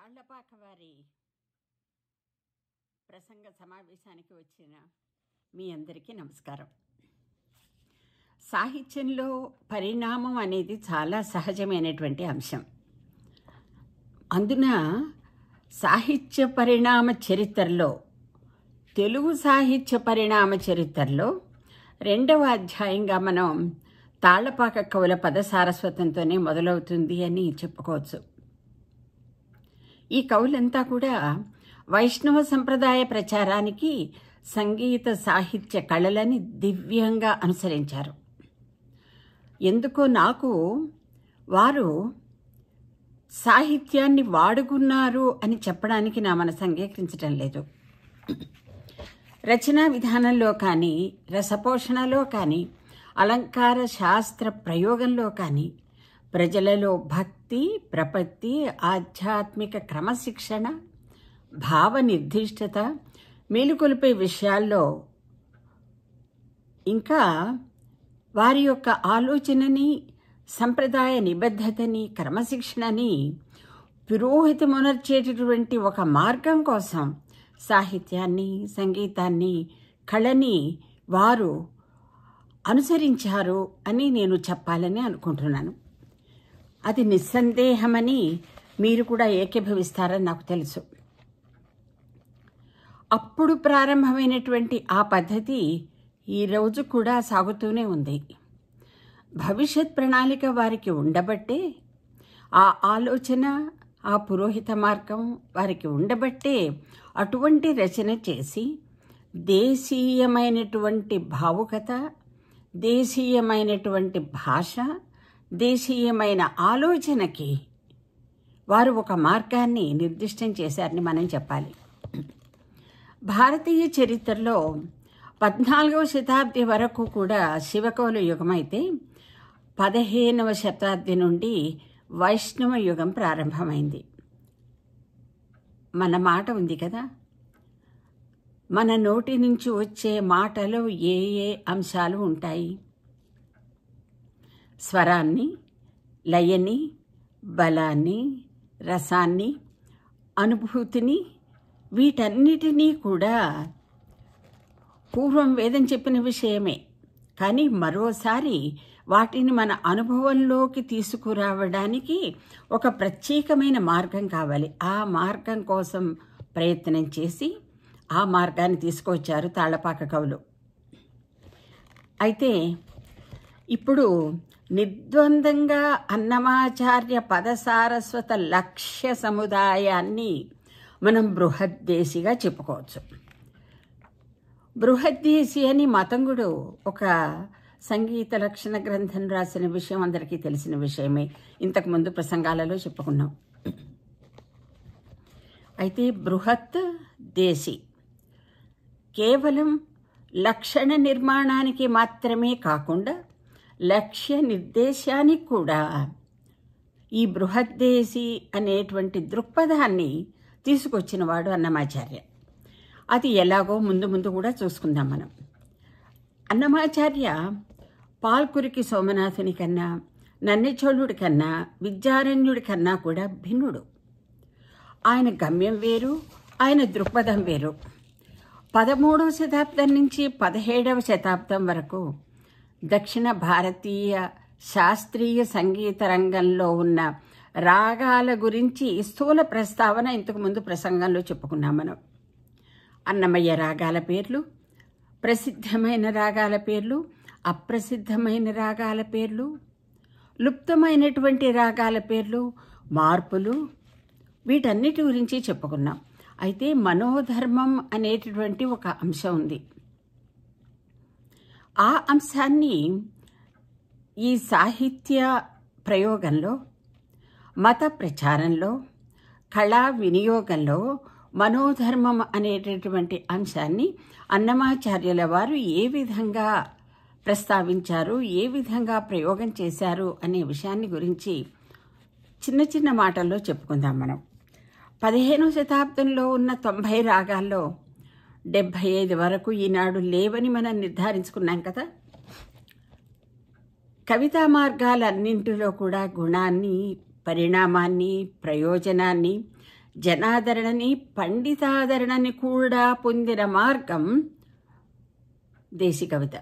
తాళ్లపాక వారి ప్రసంగ సమావేశానికి వచ్చిన మీ అందరికీ నమస్కారం. సాహిత్యంలో పరిణామం అనేది చాలా సహజమైనటువంటి అంశం. అందున సాహిత్య పరిణామ చరిత్రలో, తెలుగు సాహిత్య పరిణామ చరిత్రలో 2వ అధ్యాయంగా మనం తాళ్లపాక కవుల పదసారస్వతంతోనే మొదలవుతుంది అని చెప్పుకోవచ్చు. ఈ కవులంతా కూడా వైష్ణవ సంప్రదాయ ప్రచారానికి సంగీత సాహిత్య కళలని దివ్యంగా అనుసరించారు. ఎందుకో నాకు వారు సాహిత్యాన్ని వాడుకున్నారు అని చెప్పడానికి నా మనసు అంగీకరించటం లేదు. రచనా విధానంలో కానీ, రసపోషణలో కానీ, అలంకార శాస్త్ర ప్రయోగంలో కానీ ప్రజలలో భక్తి, ప్రపత్తి, ఆధ్యాత్మిక క్రమశిక్షణ, భావ నిర్దిష్టత మేలుకొల్పే విషయాల్లో, ఇంకా వారి యొక్క ఆలోచనని, సంప్రదాయ నిబద్ధతని, క్రమశిక్షణని పురోహితమునర్చేటటువంటి ఒక మార్గం కోసం సాహిత్యాన్ని, సంగీతాన్ని, కళని వారు అనుసరించారు అని నేను చెప్పాలని అనుకుంటున్నాను. అది నిస్సందేహమని మీరు కూడా ఏకీభవిస్తారని నాకు తెలుసు. అప్పుడు ప్రారంభమైనటువంటి ఆ పద్ధతి ఈరోజు కూడా సాగుతూనే ఉంది. భవిష్యత్ ప్రణాళిక వారికి ఉండబట్టే, ఆ ఆలోచన, ఆ పురోహిత మార్గం వారికి ఉండబట్టే అటువంటి రచన చేసి దేశీయమైనటువంటి భావుకత, దేశీయమైనటువంటి భాష, దేశీయమైన ఆలోచనకి వారు ఒక మార్గాన్ని నిర్దిష్టం చేశారని మనం చెప్పాలి. భారతీయ చరిత్రలో 14వ శతాబ్ది వరకు కూడా శివకవుల యుగం అయితే 15వ శతాబ్ది నుండి వైష్ణవ యుగం ప్రారంభమైంది. మన మాట ఉంది కదా, మన నోటి నుంచి వచ్చే మాటలో ఏ ఏ అంశాలు ఉంటాయి? స్వరాన్ని, లయని, బలాన్ని, రసాన్ని, అనుభూతిని, వీటన్నిటినీ కూడా పూర్వం వేదం చెప్పిన విషయమే. కానీ మరోసారి వాటిని మన అనుభవంలోకి తీసుకురావడానికి ఒక ప్రత్యేకమైన మార్గం కావాలి. ఆ మార్గం కోసం ప్రయత్నం చేసి ఆ మార్గాన్ని తీసుకొచ్చారు తాళ్లపాక కవులు. అయితే ఇప్పుడు నిర్ద్వందంగా అన్నమాచార్య పదసారస్వత లక్ష్య సముదాయాన్ని మనం బృహద్దేశిగా చెప్పుకోవచ్చు. బృహద్దేశి అని మతంగుడు ఒక సంగీత లక్షణ గ్రంథం రాసిన విషయం అందరికీ తెలిసిన విషయమే. ఇంతకుముందు ప్రసంగాలలో చెప్పుకున్నాం. అయితే బృహత్ దేశి కేవలం లక్షణ నిర్మాణానికి మాత్రమే కాకుండా లక్ష్య నిర్దేశానికి కూడా ఈ బృహద్దేశి అనేటువంటి దృక్పథాన్ని తీసుకొచ్చినవాడు అన్నమాచార్య. అది ఎలాగో ముందు ముందు కూడా చూసుకుందాం మనం. అన్నమాచార్య పాల్కురికి సోమనాథుని కన్నా, నన్నెచోళుడి కన్నా, విద్యారణ్యుడి కన్నా కూడా భిన్నుడు. ఆయన గమ్యం వేరు, ఆయన దృక్పథం వేరు. 13వ శతాబ్దం నుంచి 17వ శతాబ్దం వరకు దక్షిణ భారతీయ శాస్త్రీయ సంగీత రంగంలో ఉన్న రాగాల గురించి స్థూల ప్రస్తావన ఇంతకుముందు ప్రసంగంలో చెప్పుకున్నాం మనం. అన్నమయ్య రాగాల పేర్లు, ప్రసిద్ధమైన రాగాల పేర్లు, అప్రసిద్ధమైన రాగాల పేర్లు, లుప్తమైనటువంటి రాగాల పేర్లు, మార్పులు, వీటన్నిటి గురించి చెప్పుకున్నాం. అయితే మనోధర్మం అనేటటువంటి ఒక అంశం ఉంది. ఆ అంశాన్ని ఈ సాహిత్య ప్రయోగంలో, మత ప్రచారంలో, కళా వినియోగంలో మనోధర్మం అనేటటువంటి అంశాన్ని అన్నమాచార్యుల వారు ఏ విధంగా ప్రస్తావించారు, ఏ విధంగా ప్రయోగం చేశారు అనే విషయాన్ని గురించి చిన్న చిన్న మాటల్లో చెప్పుకుందాం మనం. 15వ శతాబ్దంలో ఉన్న 90 రాగాల్లో 75 వరకు ఈనాడు లేవని మనం నిర్ధారించుకున్నాం కదా. కవితా మార్గాలన్నింటిలో కూడా గుణాన్ని, పరిణామాన్ని, ప్రయోజనాన్ని, జనాదరణని, పండితాదరణని కూడా పొందిన మార్గం దేశీ కవిత.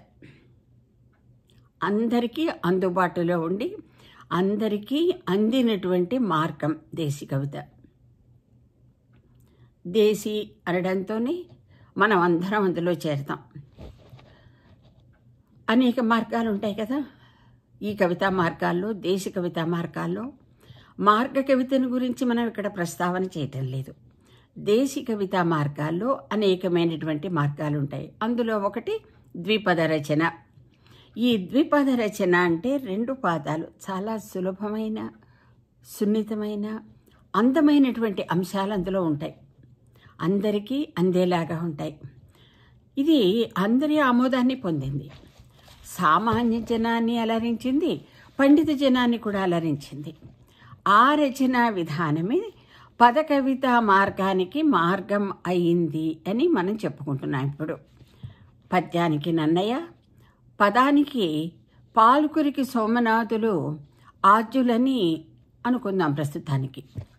అందరికీ అందుబాటులో ఉండి అందరికీ అందినటువంటి మార్గం దేశీ కవిత. దేశీ అనడంతోనే మనం అందరం అందులో చేరతాం. అనేక మార్గాలు ఉంటాయి కదా ఈ కవితా మార్గాల్లో, దేశీ కవితా మార్గాల్లో. మార్గ కవితను గురించి మనం ఇక్కడ ప్రస్తావన చేయటం లేదు. దేశీ కవితా మార్గాల్లో అనేకమైనటువంటి మార్గాలు ఉంటాయి. అందులో ఒకటి ద్విపద రచన. ఈ ద్విపద రచన అంటే 2 పాదాలు, చాలా సులభమైన, సున్నితమైన, అందమైనటువంటి అంశాలు అందులో ఉంటాయి. అందరికీ అందేలాగా ఉంటాయి. ఇది అందరి ఆమోదాన్ని పొందింది. సామాన్య జనాన్ని అలరించింది, పండిత జనాన్ని కూడా అలరించింది. ఆ రచనా విధానమే పద కవితా మార్గానికి మార్గం అయింది అని మనం చెప్పుకుంటున్నాం. ఇప్పుడు పద్యానికి నన్నయ్య, పదానికి పాల్కురికి సోమనాథులు ఆద్యులని అనుకుందాం ప్రస్తుతానికి.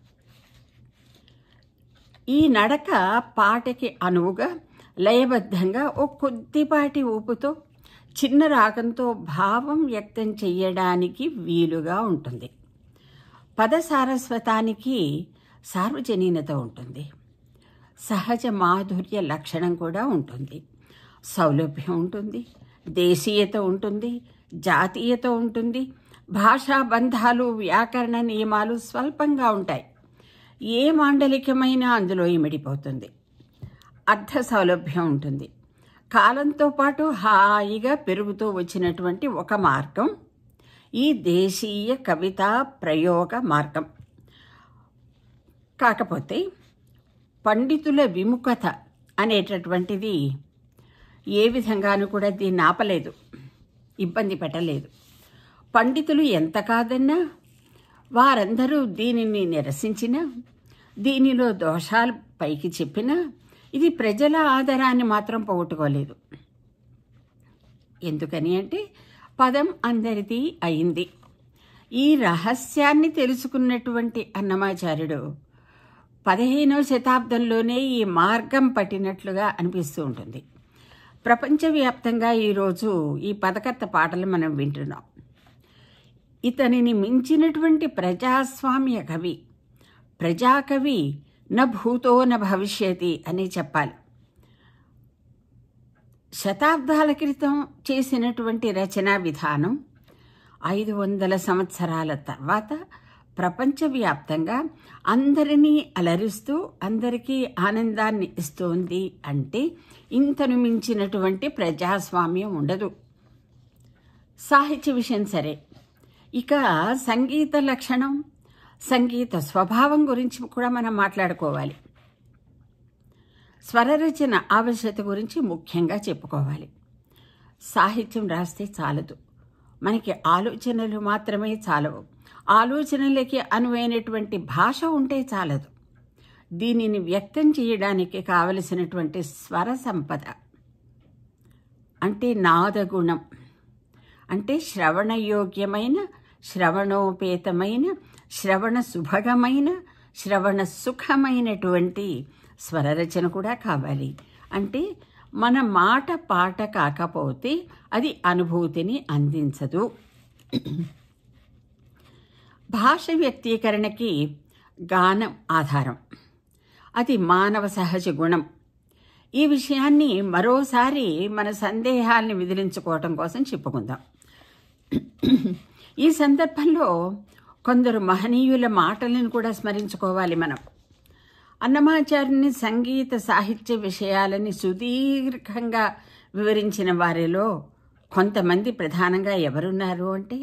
ఈ నడక పాటకి అనువుగా, లయబద్ధంగా ఓ కొద్దిపాటి ఊపుతో, చిన్న రాగంతో భావం వ్యక్తం చెయ్యడానికి వీలుగా ఉంటుంది. పద సారస్వతానికి సార్వజనీనత ఉంటుంది. సహజ మాధుర్య లక్షణం కూడా ఉంటుంది. సౌలభ్యం ఉంటుంది, దేశీయత ఉంటుంది, జాతీయత ఉంటుంది. భాషా బంధాలు, వ్యాకరణ నియమాలు స్వల్పంగా ఉంటాయి. ఏ మాండలికమైనా అందులో ఇమిడిపోతుంది. అర్థ సౌలభ్యం ఉంటుంది. కాలంతో పాటు హాయిగా పెరుగుతూ వచ్చినటువంటి ఒక మార్గం ఈ దేశీయ కవితా ప్రయోగ మార్గం. కాకపోతే పండితుల విముఖత అనేటటువంటిది ఏ విధంగానూ కూడా దీన్ని ఆపలేదు, ఇబ్బంది పెట్టలేదు. పండితులు ఎంత కాదన్నా, వారందరూ దీనిని నిరసించినా, దీనిలో దోషాలు పైకి చెప్పినా ఇది ప్రజల ఆదరాన్ని మాత్రం పోగొట్టుకోలేదు. ఎందుకని అంటే పదం అందరిది అయింది. ఈ రహస్యాన్ని తెలుసుకున్నటువంటి అన్నమాచార్యుడు 15వ శతాబ్దంలోనే ఈ మార్గం పట్టినట్లుగా అనిపిస్తూ ఉంటుంది. ప్రపంచవ్యాప్తంగా ఈరోజు ఈ పదకర్త పాటలు మనం వింటున్నాం. ఇతనిని మించినటువంటి ప్రజాస్వామ్య కవి, ప్రజాకవి న భూతో న భవిష్యతి అని చెప్పాలి. శతాబ్దాల క్రితం చేసినటువంటి రచనా విధానం 500 సంవత్సరాల తర్వాత ప్రపంచవ్యాప్తంగా అందరినీ అలరిస్తూ అందరికీ ఆనందాన్ని ఇస్తోంది అంటే ఇంతను మించినటువంటి ప్రజాస్వామ్యం ఉండదు. సాహిత్య విషయం సరే, ఇక సంగీత లక్షణం, సంగీత స్వభావం గురించి కూడా మనం మాట్లాడుకోవాలి. స్వరరచన ఆవశ్యకత గురించి ముఖ్యంగా చెప్పుకోవాలి. సాహిత్యం రాస్తే చాలదు, మనకి ఆలోచనలు మాత్రమే చాలవు. ఆలోచనలకి అనువైనటువంటి భాష ఉంటే చాలదు. దీనిని వ్యక్తం చేయడానికి కావలసినటువంటి స్వర సంపద అంటే నాదగుణం, అంటే శ్రవణయోగ్యమైన, శ్రవణోపేతమైన, శ్రవణ సుభగమైన, శ్రవణ సుఖమైనటువంటి స్వరరచన కూడా కావాలి. అంటే మన మాట పాట కాకపోతే అది అనుభూతిని అందించదు. భాష వ్యక్తీకరణకి గానం ఆధారం, అది మానవ సహజ గుణం. ఈ విషయాన్ని మరోసారి మన సందేహాల్ని విదిలించుకోవటం కోసం చెప్పుకుందాం. ఈ సందర్భంలో కొందరు మహనీయుల మాటలను కూడా స్మరించుకోవాలి మనం. అన్నమాచార్యుని సంగీత సాహిత్య విషయాలని సుదీర్ఘంగా వివరించిన వారిలో కొంతమంది ప్రధానంగా ఎవరున్నారు అంటే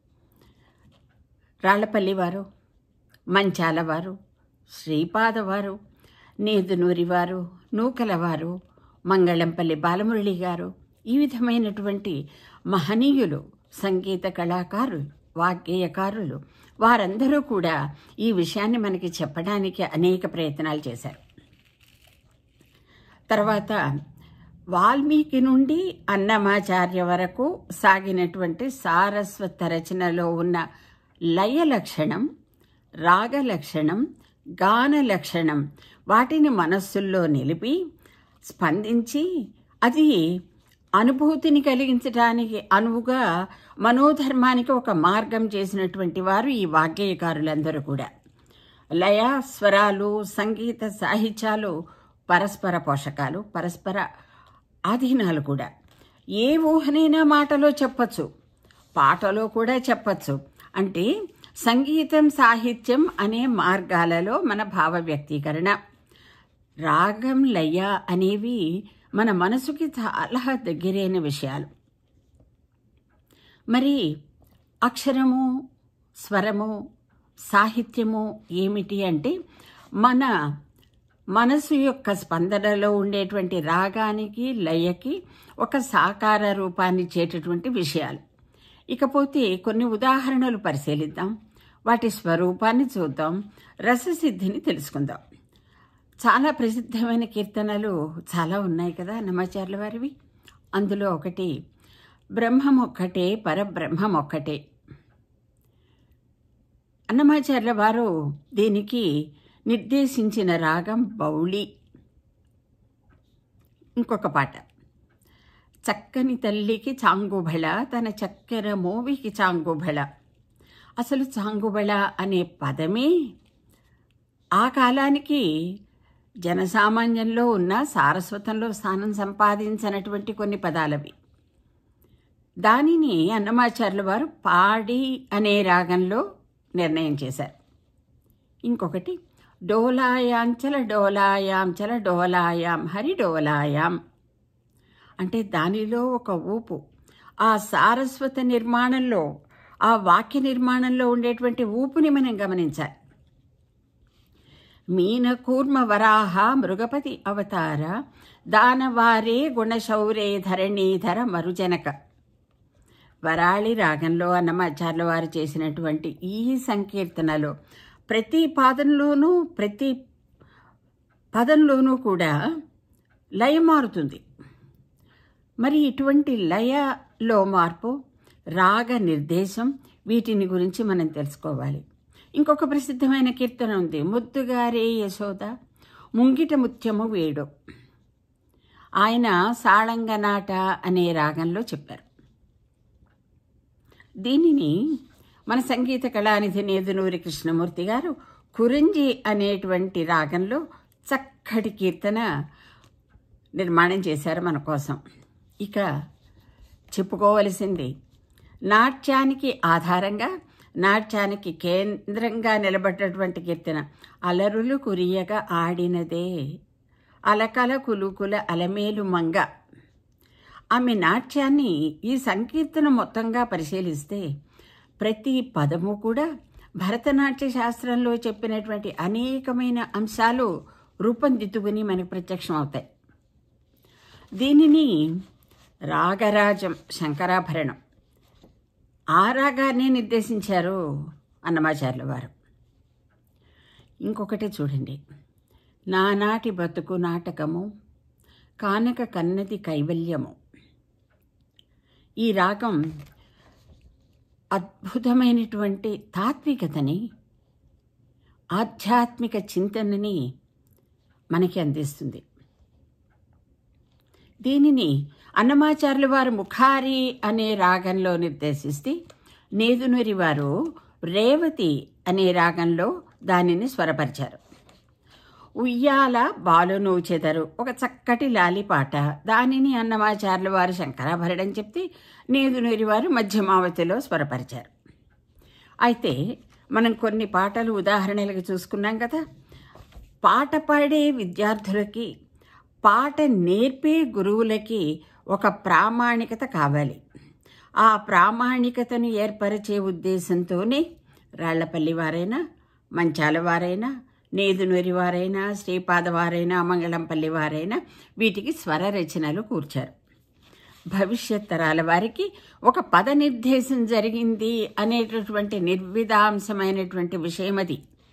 రాళ్లపల్లి వారు, మంచాల వారు, శ్రీపాద వారు, నేదునూరి వారు, నూకల వారు, మంగళంపల్లి బాలమురళి గారు, ఈ విధమైనటువంటి మహనీయులు, సంగీత కళాకారులు, వాగ్గేయకారులు, వారందరూ కూడా ఈ విషయాన్ని మనకి చెప్పడానికి అనేక ప్రయత్నాలు చేశారు. తర్వాత వాల్మీకి నుండి అన్నమాచార్య వరకు సాగినటువంటి సారస్వత రచనలో ఉన్న లయ లక్షణం, రాగ లక్షణం, గాన లక్షణం. వాటిని మనస్సుల్లో నిలిపి స్పందించి అది అనుభూతిని కలిగించడానికి అనువుగా మనోధర్మానికి ఒక మార్గం చేసినటువంటి వారు ఈ వాగ్గేయకారులందరూ కూడా. లయ, స్వరాలు, సంగీత సాహిత్యాలు పరస్పర పోషకాలు, పరస్పర ఆధీనాలు కూడా. ఏ ఊహనైనా మాటలో చెప్పచ్చు, పాటలో కూడా చెప్పచ్చు. అంటే సంగీతం, సాహిత్యం అనే మార్గాలలో మన భావ వ్యక్తీకరణ. రాగం, లయ అనేవి మన మనసుకి చాలా దగ్గరైన విషయాలు. మరి అక్షరము, స్వరము, సాహిత్యము ఏమిటి అంటే మన మనసు యొక్క స్పందనలో ఉండేటువంటి రాగానికి, లయకి ఒక సాకార రూపాన్ని ఇచ్చేటటువంటి విషయాలు. ఇకపోతే కొన్ని ఉదాహరణలు పరిశీలిద్దాం, వాటి స్వరూపాన్ని చూద్దాం, రససిద్ధిని తెలుసుకుందాం. చాలా ప్రసిద్ధమైన కీర్తనలు చాలా ఉన్నాయి కదా అన్నమాచార్యుల వారివి. అందులో ఒకటి బ్రహ్మమొక్కటే పరబ్రహ్మమొక్కటే. అన్నమాచార్యుల వారు దీనికి నిర్దేశించిన రాగం బౌళి. ఇంకొక పాట, చక్కని తల్లికి చాంగుబళ, తన చక్కెర మోవికి చాంగుబళ. అసలు చాంగుబళ అనే పదమే ఆ కాలానికి జనసామాన్యంలో ఉన్న సారస్వతంలో స్థానం సంపాదించినటువంటి కొన్ని పదాలవి. దానిని అన్నమాచార్యుల వారు పాడి అనే రాగంలో నిర్ణయం చేశారు. ఇంకొకటి డోలాయాంచల డోలాయాంచల డోలాయాం హరి డోలాయాం. అంటే దానిలో ఒక ఊపు, ఆ సారస్వత నిర్మాణంలో, ఆ వాక్య నిర్మాణంలో ఉండేటువంటి ఊపుని మనం గమనించాలి. మీన కూర్మ వరాహ మృగపతి అవతార దానవారే గుణశౌరే ధరణీధర మరుజనక. వరాళి రాగంలో అన్నమాచార్యుల వారు చేసినటువంటి ఈ సంకీర్తనలో ప్రతి పాదంలోనూ, ప్రతి పదంలోనూ కూడా లయ మారుతుంది. మరి ఇటువంటి లయలో మార్పు, రాగ నిర్దేశం, వీటిని గురించి మనం తెలుసుకోవాలి. ఇంకొక ప్రసిద్ధమైన కీర్తన ఉంది, ముద్దుగారే యశోద ముంగిట ముత్యము వేడు. ఆయన సాళంగనాట అనే రాగంలో చెప్పారు. దీనిని మన సంగీత కళానిధి నేదునూరి కృష్ణమూర్తి గారు కురంజి అనేటువంటి రాగంలో చక్కటి కీర్తన నిర్మాణం చేశారు మన కోసం. ఇక చెప్పుకోవలసింది, నాట్యానికి ఆధారంగా, నాట్యానికి కేంద్రంగా నిలబడ్డటువంటి కీర్తన అలరులు కురియగా ఆడినదే అలకల కులుకుల అలమేలు మంగ. ఆమె నాట్యాన్ని ఈ సంకీర్తన మొత్తంగా పరిశీలిస్తే ప్రతి పదము కూడా భరతనాట్య శాస్త్రంలో చెప్పినటువంటి అనేకమైన అంశాలు రూపొందిద్దుకుని మనకు ప్రత్యక్షం అవుతాయి. దీనిని రాగరాజం, శంకరాభరణం, ఆ రాగాన్ని నిర్దేశించారు అన్నమాచార్యుల వారు. ఇంకొకటి చూడండి, నానాటి బతుకు నాటకము కానక కన్నది కైవల్యము. ఈ రాగం అద్భుతమైనటువంటి తాత్వికతని, ఆధ్యాత్మిక చింతనని మనకి అందిస్తుంది. దీనిని అన్నమాచార్యుల వారు ముఖారి అనే రాగంలో నిర్దేశిస్తే, నేదునూరి వారు రేవతి అనే రాగంలో దానిని స్వరపరిచారు. ఉయ్యాల బాలును చెదరు ఒక చక్కటి లాలిపాట, దానిని అన్నమాచార్యుల వారు శంకరాభరణం చెప్తే నేదునూరి వారు మధ్యమావతిలో స్వరపరిచారు. అయితే మనం కొన్ని పాటలు ఉదాహరణలుగా చూసుకున్నాం కదా. పాట పాడే విద్యార్థులకి, పాట నేర్పే గురువులకి ఒక ప్రామాణికత కావాలి. ఆ ప్రామాణికతను ఏర్పరిచే ఉద్దేశంతోనే రాళ్లపల్లి వారైనా, మంచాల వారైనా, నేదునూరి వారైనా, శ్రీపాద వారైనా, మంగళంపల్లి వారైనా వీటికి స్వర రచనలు కూర్చారు. భవిష్యత్ తరాల వారికి ఒక పద నిర్దేశం జరిగింది అనేటటువంటి నిర్విధాంసమైనటువంటి విషయం అది.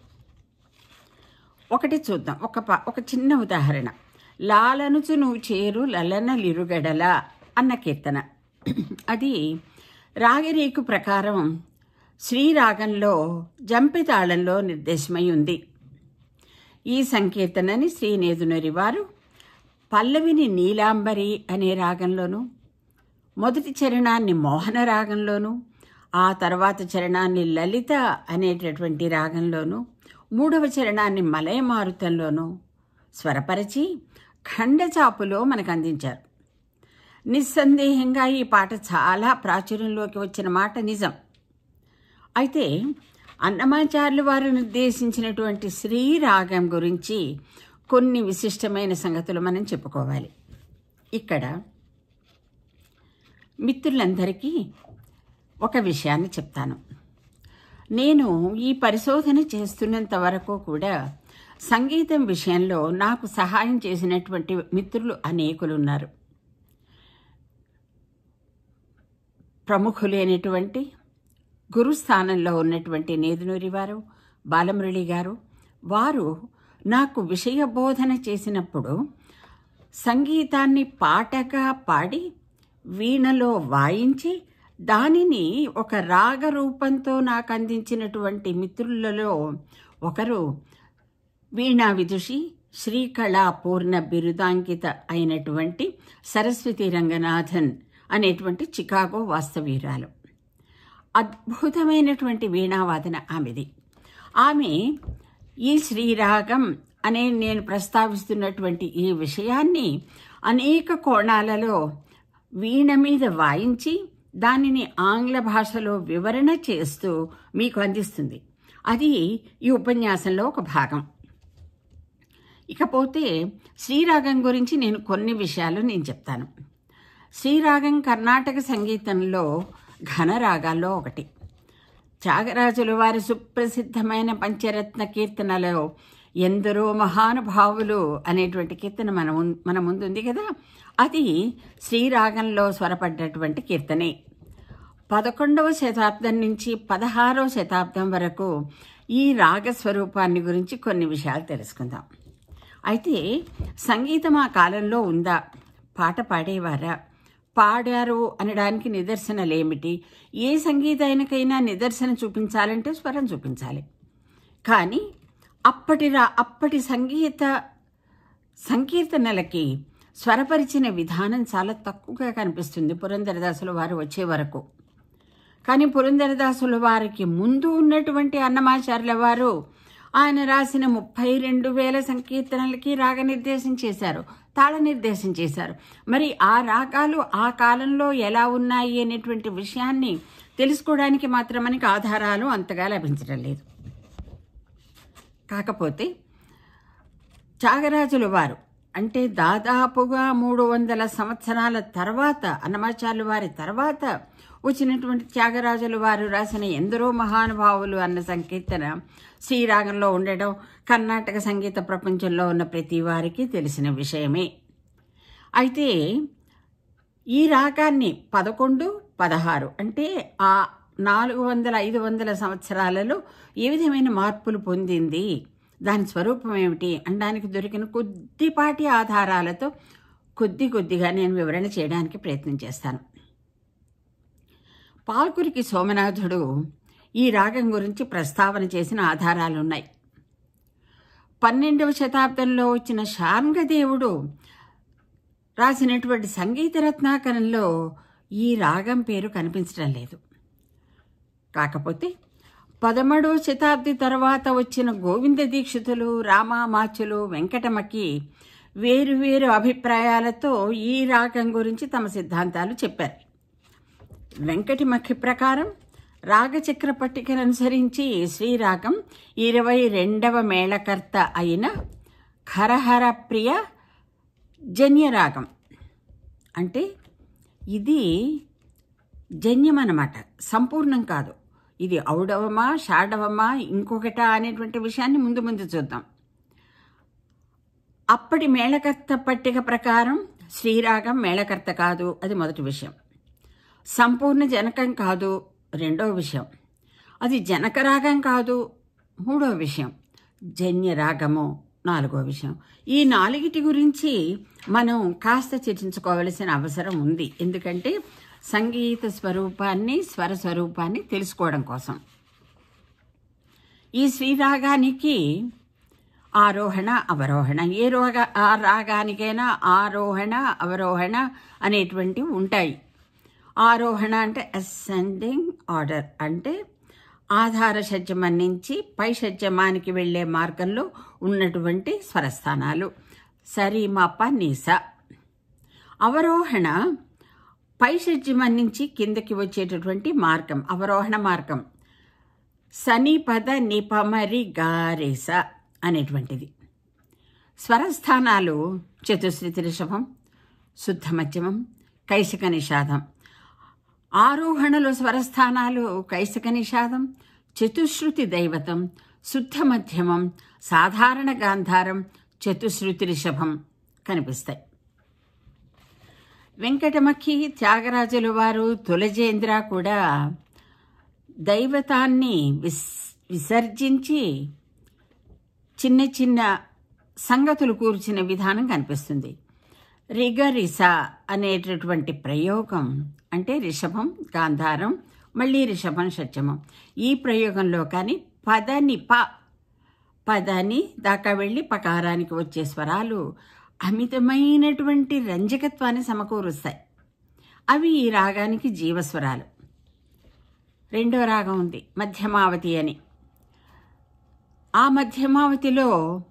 ఒకటి చూద్దాం, ఒక చిన్న ఉదాహరణ. లాలనుచు నువ్వు చేరు లలనలిరుగడల అన్న కీర్తన. అది రాగరేకు ప్రకారం శ్రీరాగంలో జంపి తాళంలో నిర్దేశమై ఉంది. ఈ సంకీర్తనని శ్రీనేదునరి వారు పల్లవిని నీలాంబరి అనే రాగంలోను, మొదటి చరణాన్ని మోహన రాగంలోను, ఆ తర్వాత చరణాన్ని లలిత అనేటటువంటి రాగంలోను, మూడవ చరణాన్ని మలయమారుతంలోను స్వరపరిచి ఖండచాపులో మనకు అందించారు. నిస్సందేహంగా ఈ పాట చాలా ప్రాచుర్యంలోకి వచ్చిన మాట నిజం. అయితే అన్నమాచార్యులు వారు నిర్దేశించినటువంటి శ్రీరాగం గురించి కొన్ని విశిష్టమైన సంగతులు మనం చెప్పుకోవాలి. ఇక్కడ మిత్రులందరికీ ఒక విషయాన్ని చెప్తాను. నేను ఈ పరిశోధన చేస్తున్నంత వరకు కూడా సంగీతం విషయంలో నాకు సహాయం చేసినటువంటి మిత్రులు అనేకులున్నారు. ప్రముఖులైనటువంటి గురుస్థానంలో ఉన్నటువంటి నేదునూరి వారు, బాలమురళి గారు, వారు నాకు విషయ బోధన చేసినప్పుడు సంగీతాన్ని పాటగా పాడి వీణలో వాయించి దానిని ఒక రాగ రూపంతో నాకు అందించినటువంటి మిత్రులలో ఒకరు వీణా విదుషి, శ్రీకళా పూర్ణ బిరుదాంకిత అయినటువంటి సరస్వతి రంగనాథన్ అనేటువంటి చికాగో వాస్తవీయురాలు. అద్భుతమైనటువంటి వీణావాదన ఆమెది. ఆమె ఈ శ్రీరాగం అనే నేను ప్రస్తావిస్తున్నటువంటి ఈ విషయాన్ని అనేక కోణాలలో వీణ మీద వాయించి దానిని ఆంగ్ల భాషలో వివరణ చేస్తూ మీకు అందిస్తుంది. అది ఈ ఉపన్యాసంలో ఒక భాగం. ఇకపోతే శ్రీరాగం గురించి నేను కొన్ని విషయాలు చెప్తాను. శ్రీరాగం కర్ణాటక సంగీతంలో ఘనరాగాల్లో ఒకటి. త్యాగరాజుల వారి సుప్రసిద్ధమైన పంచరత్న కీర్తనలో ఎందరో మహానుభావులు అనేటువంటి కీర్తన మన ముందుంది కదా, అది శ్రీరాగంలో స్వరపడ్డటువంటి కీర్తనే. 11వ శతాబ్దం నుంచి 16వ శతాబ్దం వరకు ఈ రాగ స్వరూపాన్ని గురించి కొన్ని విషయాలు తెలుసుకుందాం. అయితే సంగీతం ఆ కాలంలో ఉందా? పాట పాడేవారా? పాడారు అనడానికి నిదర్శనలేమిటి? ఏ సంగీతానికైనా నిదర్శన చూపించాలంటే స్వరం చూపించాలి. కానీ అప్పటి సంకీర్తనలకి స్వరపరిచిన విధానం చాలా తక్కువగా కనిపిస్తుంది పురంధరదాసుల వారు వచ్చే వరకు. కానీ పురంధరదాసుల వారికి ముందు ఉన్నటువంటి అన్నమాచార్యుల వారు ఆయన రాసిన 32,000 సంకీర్తనలకి రాగ నిర్దేశం చేశారు, తాళ నిర్దేశం చేశారు. మరి ఆ రాగాలు ఆ కాలంలో ఎలా ఉన్నాయి అనేటువంటి విషయాన్ని తెలుసుకోవడానికి మాత్రం మనకి ఆధారాలు అంతగా లభించడం లేదు. కాకపోతే త్యాగరాజుల వారు అంటే దాదాపుగా 300 సంవత్సరాల తర్వాత, అన్నమాచార్యుల వారి తర్వాత వచ్చినటువంటి త్యాగరాజుల వారు రాసిన ఎందరో మహానుభావులు అన్న సంకీర్తన శ్రీరాగంలో ఉండడం కర్ణాటక సంగీత ప్రపంచంలో ఉన్న ప్రతి వారికి తెలిసిన విషయమే. అయితే ఈ రాగాన్ని 11, 16 అంటే ఆ 400-500 సంవత్సరాలలో ఏ విధమైన మార్పులు పొందింది, దాని స్వరూపం ఏమిటి అనడానికి దొరికిన కొద్దిపాటి ఆధారాలతో కొద్దిగా నేను వివరణ చేయడానికి ప్రయత్నం చేస్తాను. పాల్కురికి సోమనాథుడు ఈ రాగం గురించి ప్రస్తావన చేసిన ఆధారాలున్నాయి. 12వ శతాబ్దంలో వచ్చిన శార్ంగదేవుడు రాసినటువంటి సంగీత రత్నాకరంలో ఈ రాగం పేరు కనిపించడం లేదు. కాకపోతే 13వ శతాబ్ది తర్వాత వచ్చిన గోవింద దీక్షితులు, రామామాచులు, వెంకటమకి వేరువేరు అభిప్రాయాలతో ఈ రాగం గురించి తమ సిద్ధాంతాలు చెప్పారు. వెంకటమఖి ప్రకారం రాగచక్ర పట్టికను అనుసరించి శ్రీరాగం 22వ మేళకర్త అయిన ఖరహర ప్రియ జన్యరాగం. అంటే ఇది జన్యం అన్నమాట, సంపూర్ణం కాదు. ఇది ఔడవమా షాడవమా ఇంకొకటా అనేటువంటి విషయాన్ని ముందు చూద్దాం. అప్పటి మేళకర్త పట్టిక ప్రకారం శ్రీరాగం మేళకర్త కాదు, అది మొదటి విషయం. సంపూర్ణ జనకం కాదు, రెండవ విషయం. అది జనకరాగం కాదు, మూడవ విషయం. జన్యరాగము నాలుగో విషయం. ఈ నాలుగిటి గురించి మనం కాస్త చర్చించుకోవలసిన అవసరం ఉంది. ఎందుకంటే సంగీత స్వరూపాన్ని, స్వర స్వరూపాన్ని తెలుసుకోవడం కోసం. ఈ శ్రీరాగానికి ఆరోహణ అవరోహణ, ఆ రాగానికైనా ఆరోహణ అవరోహణ అనేటువంటివి ఉంటాయి. ఆరోహణ అంటే అసెండింగ్ ఆర్డర్, అంటే ఆధార షడ్జమం నుంచి పై షడ్జమానికి వెళ్లే మార్గంలో ఉన్నటువంటి స్వరస్థానాలు సరి మప నిస. అవరోహణ పై షడ్జమం నుంచి కిందకి వచ్చేటటువంటి మార్గం, అవరోహణ మార్గం. సని పద నిపమరి గారేస అనేటువంటిది. స్వరస్థానాలు చతుశ్రుతి రిషభం, శుద్ధ మధ్యమం, కైశిక నిషాదం. ఆరోహణలో స్వరస్థానాలు కైశిక నిషాదం, చతుశ్రుతి దైవతం, శుద్ధ మధ్యమం, సాధారణ గాంధారం, చతుశ్రుతి రిషభం కనిపిస్తాయి. వెంకటమఖి, త్యాగరాజుల వారు, తులజేంద్ర కూడా దైవతాన్ని విసర్జించి చిన్న చిన్న సంగతులు కూర్చిన విధానం కనిపిస్తుంది. రిగరిస అనేటటువంటి ప్రయోగం అంటే రిషభం గాంధారం, మళ్ళీ రిషభం షడ్జమం. ఈ ప్రయోగంలో కానీ పదని దాకా వెళ్ళి పకారానికి వచ్చే స్వరాలు అమితమైనటువంటి రంజకత్వాన్ని సమకూరుస్తాయి. అవి ఈ రాగానికి జీవస్వరాలు. రెండో రాగం ఉంది మధ్యమావతి అని. ఆ మధ్యమావతిలో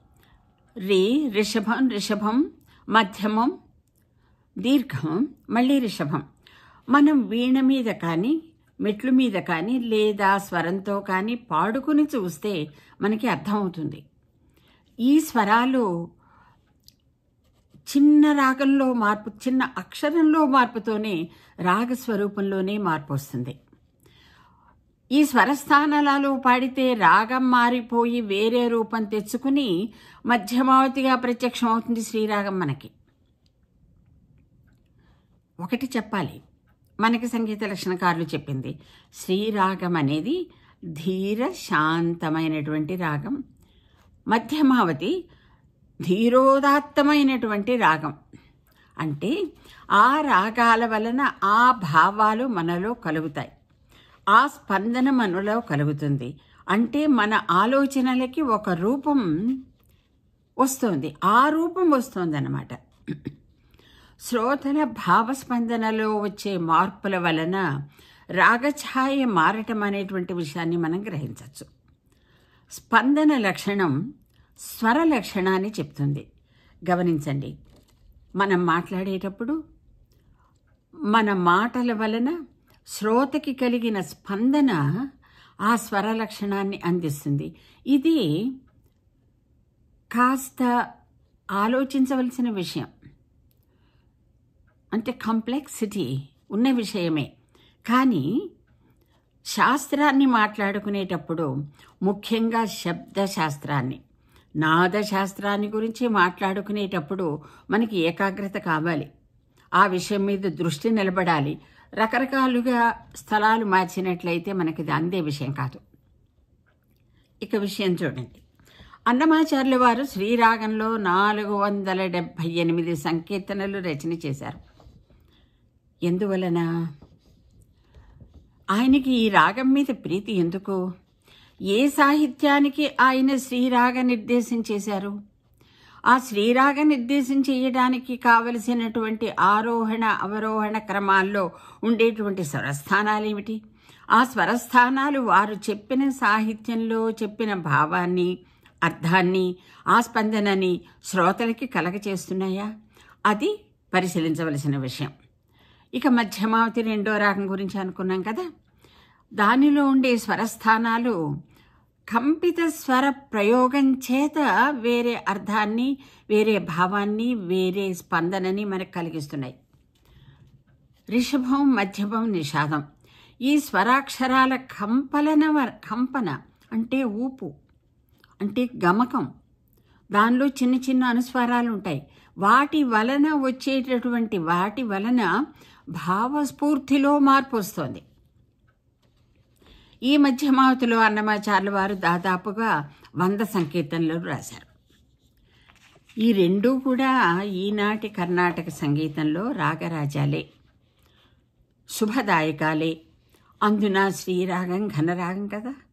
రిషభం రిషభం, మధ్యమం, దీర్ఘం, మళ్ళీ రిషభం. మనం వీణ మీద కానీ మెట్లు మీద కానీ లేదా స్వరంతో కానీ పాడుకుని చూస్తే మనకి అర్థమవుతుంది. ఈ స్వరాలు చిన్న రాగంలో మార్పు, చిన్న అక్షరంలో మార్పుతోనే రాగస్వరూపంలోనే మార్పు వస్తుంది. ఈ స్వరస్థానాలలో పాడితే రాగం మారిపోయి వేరే రూపం తెచ్చుకుని మధ్యమావతిగా ప్రత్యక్షం అవుతుంది శ్రీరాగం మనకి. ఒకటి చెప్పాలి, మనకి సంగీత లక్షణకారులు చెప్పింది, శ్రీరాగం అనేది ధీర శాంతమైనటువంటి రాగం, మధ్యమావతి ధీరోదాత్తమైనటువంటి రాగం. అంటే ఆ రాగాల వలన ఆ భావాలు మనలో కలుగుతాయి, ఆ స్పందన మనలో కలుగుతుంది. అంటే మన ఆలోచనలకి ఒక రూపం వస్తుంది, ఆ రూపం వస్తుంది అన్నమాట. శ్రోతల భావస్పందనలో వచ్చే మార్పుల వలన రాగఛాయ మారటం అనేటువంటి విషయాన్ని మనం గ్రహించవచ్చు. స్పందన లక్షణం స్వర లక్షణాన్ని చెప్తుంది. గమనించండి, మనం మాట్లాడేటప్పుడు మన మాటల వలన శ్రోతకి కలిగిన స్పందన ఆ స్వర లక్షణాన్ని అందిస్తుంది. ఇది కాస్త ఆలోచించవలసిన విషయం, అంటే కాంప్లెక్సిటీ ఉన్న విషయమే. కానీ శాస్త్రాన్ని మాట్లాడుకునేటప్పుడు, ముఖ్యంగా శబ్దశాస్త్రాన్ని, నాదశాస్త్రాన్ని గురించి మాట్లాడుకునేటప్పుడు మనకి ఏకాగ్రత కావాలి, ఆ విషయం మీద దృష్టి నిలబడాలి. రకరకాలుగా స్థలాలు మార్చినట్లయితే మనకి ఇది అందే విషయం కాదు. ఇక విషయం చూడండి, అన్నమాచార్యుల వారు శ్రీరాగంలో 478 సంకీర్తనలు రచన చేశారు. ఎందువలన? ఆయనకి ఈ రాగం మీద ప్రీతి ఎందుకు? ఏ సాహిత్యానికి ఆయన శ్రీరాగ నిర్దేశం చేశారు? ఆ శ్రీరాగ నిర్దేశం చేయడానికి కావలసినటువంటి ఆరోహణ అవరోహణ క్రమాల్లో ఉండేటువంటి స్వరస్థానాలు ఏమిటి? ఆ స్వరస్థానాలు వారు చెప్పిన సాహిత్యంలో చెప్పిన భావాన్ని, అర్థాన్ని, ఆ స్పందనని శ్రోతలకి కలగచేస్తున్నాయా? అది పరిశీలించవలసిన విషయం. ఇక మధ్యమావతి రెండో రాగం గురించి అనుకున్నాం కదా, దానిలో ఉండే స్వరస్థానాలు కంపిత స్వర ప్రయోగం చేత వేరే అర్థాన్ని, వేరే భావాన్ని, వేరే స్పందనని మనకు కలిగిస్తున్నాయి. రిషభం, మధ్యమం, నిషాదం ఈ స్వరాక్షరాల కంపన అంటే ఊపు, అంటే గమకం, దానిలో చిన్న చిన్న అనుస్వారాలు ఉంటాయి. వాటి వలన వచ్చేటటువంటి వాటి వలన భావస్ఫూర్తిలో మార్పు వస్తుంది. ఈ మధ్యమావతిలో అన్నమాచార్యుల వారు దాదాపుగా 100 సంకీర్తనలు రాశారు. ఈ రెండూ కూడా ఈనాటి కర్ణాటక సంగీతంలో రాగరాజాలే, శుభదాయకాలే. అందున శ్రీరాగం ఘనరాగం కదా.